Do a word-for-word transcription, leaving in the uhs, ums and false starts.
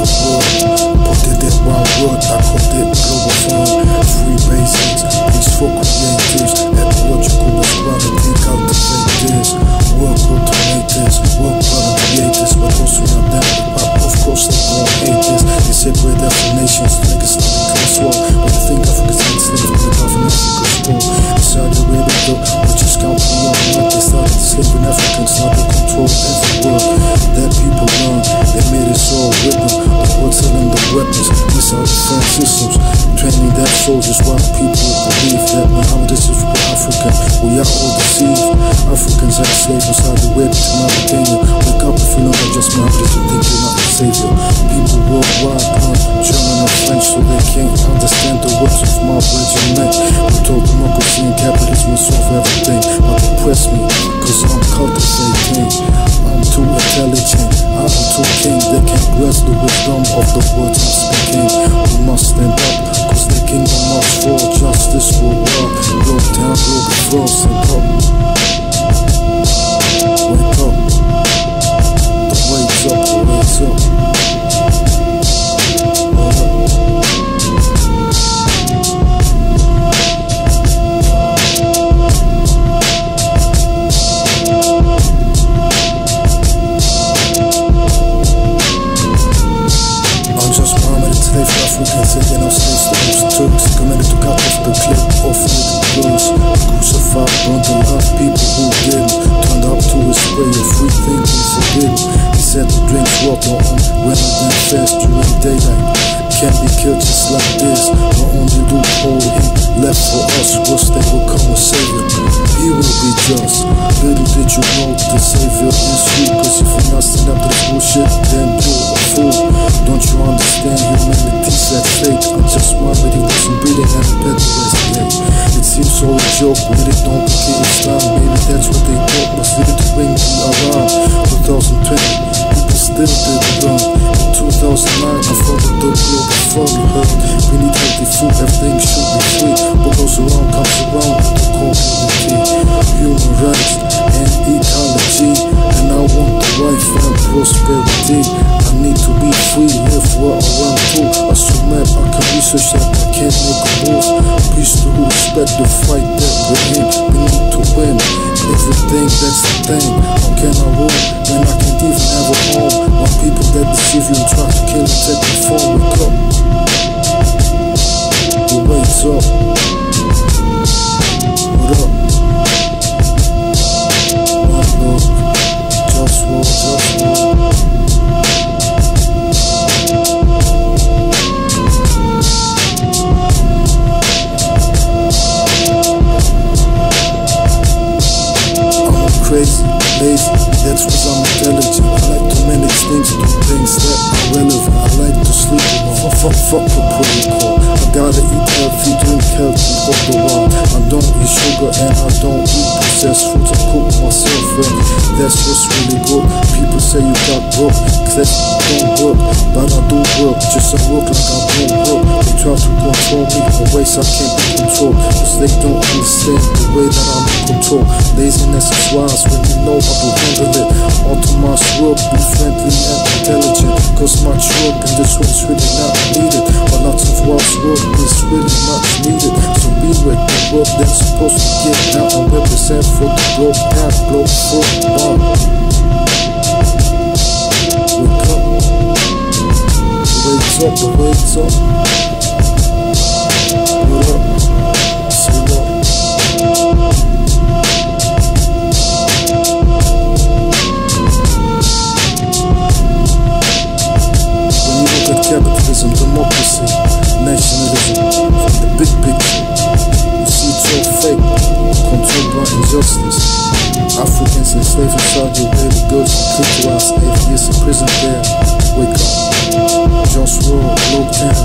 world. But they did one word, I called it global fund. Free basics, peaceful creators, ecological equality, cultivate this. Work automators, work product creators, but also not them. Of course they gon' hate this. They separate nations to make a stomach class war. But I think Africa's enslaved by the government Africa's store. Inside the radio though, we just count beyond what they started enslaving Africans, now they control every world. That people learn, they made us all with them. The world selling the weapons, missile defense systems, training their soldiers while people believe that Muhammad is just for Africa. We are all deceived. Africans are enslaved inside the web to Mauritania. Wake up if you know that just Muhammad is to think you're not the savior. People worldwide learn German and French so they can't understand the words of my regiment. We told democracy and capitalism will solve everything, but they press me cause I'm cultivating. I'm too intelligent, I'm too king. They can't grasp the wisdom of the words I'm speaking. We must stand up cause the kingdom must fall. Justice will work, blow down, blow the floor. Stand up, wake up. The wait's up, the wait's up. Taking our slaves to those Turks, committed to cut off the clip off little girls. Crucified, burned the love people who didn't. Turned up to his way of free thinking forbidden. He said to drink water on women and fast during daylight. Can't be killed just like this. The only loophole he left for us was they will come a savior. He will be just. Little did you know the savior is you. Cause if you're not standing up to this bullshit, then you're a fool. Don't you understand humanity's at fate? I just wondered he wasn't breathing and bed the rest of the day. It seems all a joke when they don't get Islam. Maybe that's what they thought was needed to bring the around. twenty twenty, people still didn't run. In two thousand nine, I followed the global fund. We heard we need healthy food, everything should be free. What goes around comes around with the community. Human rights and ecology, and I want the life and prosperity. I need to be free, live where I want to. I submit, I can research that I can't make a move. Peace to who respect the fight that we're in. We need to win everything, that's the thing. How can I rule when I can't even have a home? While people that deceive you and try to kill and take your phone. Wake up, the wait's up. What up? One love, just war, just war. Crazy, lazy, that's cause I'm intelligent. I like to manage things, do things that are relevant. I like to sleep alone, fuck, fuck the protocol. I gotta eat healthy, drink healthy, all the while. I don't eat sugar and I don't eat processed foods. I cook myself and that's what's really good. People say you got broke, cause that don't work. But I do work, just I work like I don't work. They try to control me in ways I can't be controlled, cause they don't understand the way that I'm in control. Laziness is wise when you know how to handle it. Automa's work, be friendly and intelligent. Cause much work in this one's really not needed. But lots of wise work is really much needed. So be with the work that's supposed to get down and represent for the globe, not globe for one. Wake up, the wait's up, the wait's up. What up? Say what? Capitalism, democracy, nationalism, from the big picture, you see it's all fake, controlled by injustice. Africans enslaved inside your baby girls, clitoris, eight years in prison there. Wake up, Joshua, Logan,